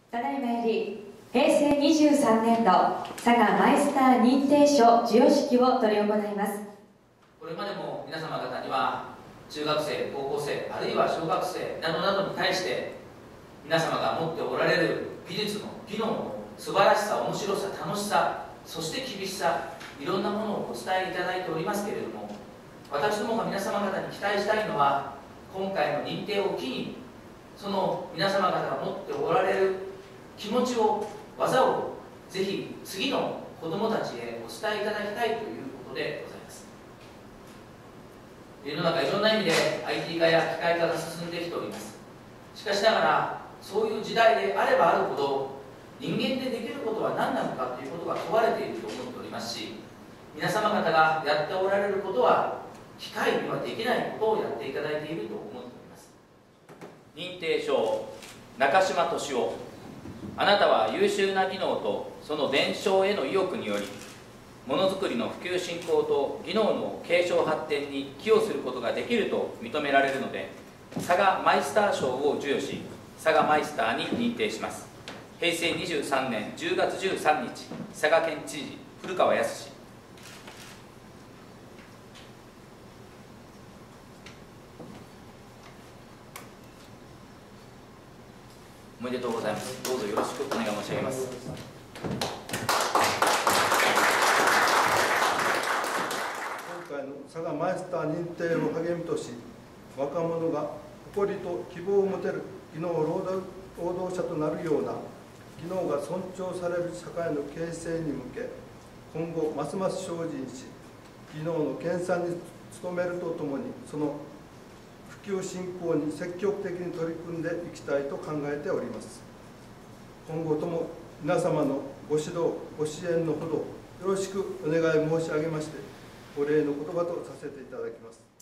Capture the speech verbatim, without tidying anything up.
ただいまより平成にじゅうさんねんど佐賀マイスター認定証授与式を執り行います。 これまでも皆様方には中学生、高校生、あるいは小学生などなどに対して皆様が持っておられる技術の技能の素晴らしさ、面白さ、楽しさ、そして厳しさ、いろんなものをお伝えいただいておりますけれども、私どもが皆様方に期待したいのは、今回の認定を機にその皆様方が持っておられる気持ちを、技をぜひ次の子どもたちへお伝えいただきたいということでございます。世の中いろんな意味で アイティー 化や機械化が進んできております。しかしながらそういう時代であればあるほど、人間でできることは何なのかということが問われていると思っておりますし、皆様方がやっておられることは機械にはできないことをやっていただいていると思っております。 認定証中島俊夫、あなたは優秀な技能とその伝承への意欲により、ものづくりの普及振興と技能の継承発展に寄与することができると認められるので、佐賀マイスター賞を授与し、佐賀マイスターに認定します。平成にじゅうさんねんじゅうがつじゅうさんにち、佐賀県知事古川靖。おめでとうございます。どうぞよろしくお願い申し上げます。 今回の佐賀マイスター認定を励みとし、若者が誇りと希望を持てる技能労働労働者となるような技能が尊重される社会の形成に向け、今後ますます精進し、技能の研鑽に努めるとともに、その普及振興に積極的に取り組んでいきたいと考えております。今後とも皆様のご指導、ご支援のほどよろしくお願い申し上げまして、お礼の言葉とさせていただきます。